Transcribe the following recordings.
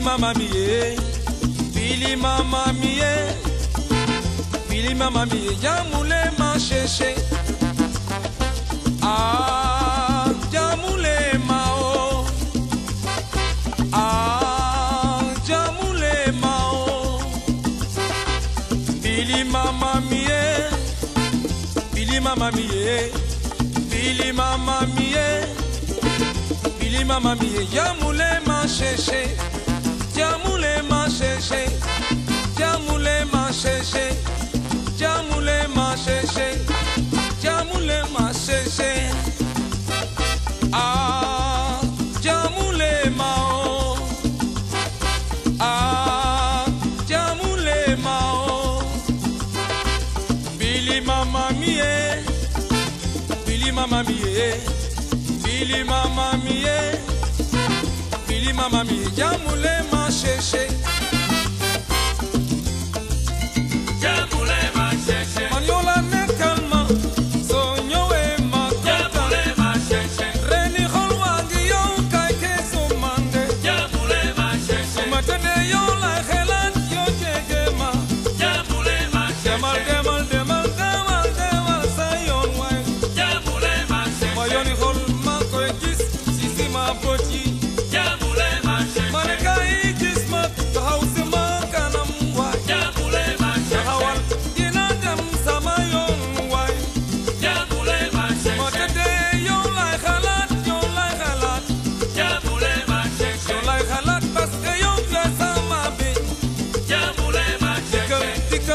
mama mie, Billy mama mie, Billy mama mie, jamule ma chercher. Ah, jamule ma o, ah, jamule ma o. Billy mama mie, Billy mama mie, Billy mama mie. Billy mama mie, jamule ma chercher, jamule ma chercher, jamule ma chercher, jamule ma chercher, jamule ma chercher. Ah, jamule ma o, ah, jamule ma o. Billy mama mie, Billy mama mie. Billy mama mie, Billy mama mie, jamule ma chercher, jamule ma chercher. Maniola ne calma, sonyo e ma jamule ma chercher. Reni holwangi yo kai keso mande, jamule ma chercher. Matene yo la helan yo jegema, jamule ma chercher. Demal demal demal demal demal sayon wai, jamule ma chercher. Mayoni hol ma poti jamule ma chercher mane kai kisma to house ma kanam wa jamule ma chercher hawal dina dem sama yon wa jamule ma chercher motede yo lay khalat jamule ma chercher yo lay khalat parce que yo la sama bi jamule ma chercher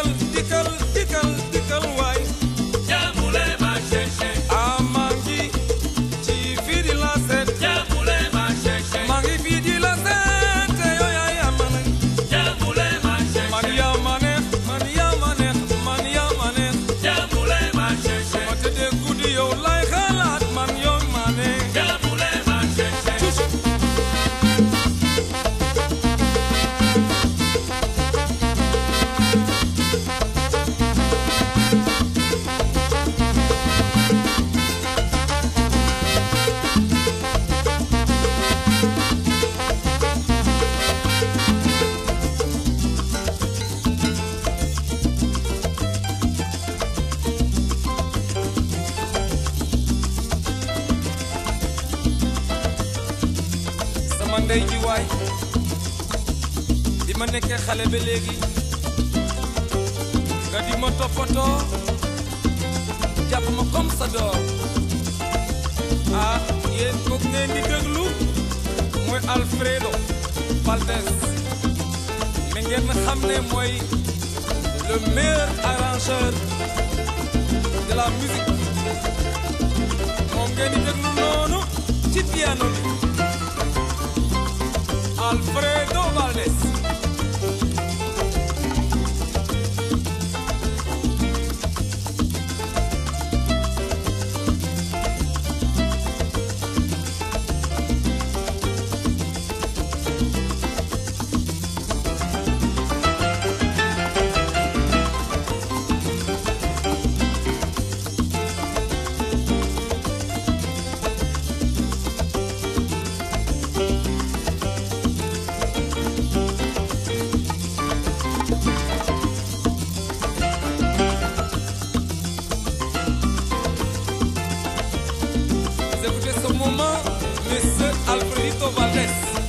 tikal wa jamule ma chercher amangi ci fidi la set ndey ji waay di ma nekkee xale ba léegi nga di ma toppatoo jàpp ma comme sa doom ah yéen kooku ngeen di déglu mooy Alfredo Valdés mais ngeen xam ne mooy le meilleur arrangeur de la musique moom ngeen di déglu noonu ci piano bi Alfredo Valdés. Écoutez ce moment, monsieur Alfredo Valdés.